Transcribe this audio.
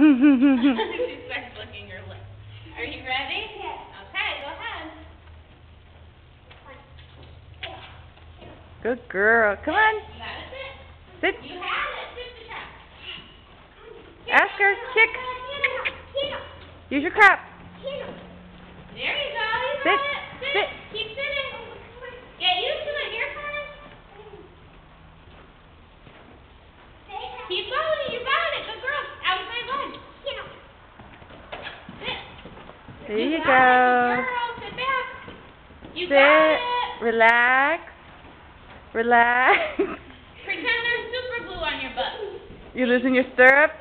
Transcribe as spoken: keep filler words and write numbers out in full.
She starts licking her lips. Are you ready? Yes. Okay, go ahead. Good girl. Come on. You got it, Sit. sit. You have it. Sit the trap. Ask her. Kick. Use your crap. There you go. You Sit. got it. Sit. Sit. Keep sitting. Get used to it. Here, Connor. Keep going. You got it. Good girl. Outside leg. Sit. There you, you go. Got it. Good girl. Sit back. You Sit. got it. Relax. Relax. Pretend there's super glue on your butt. You losing your stirrup?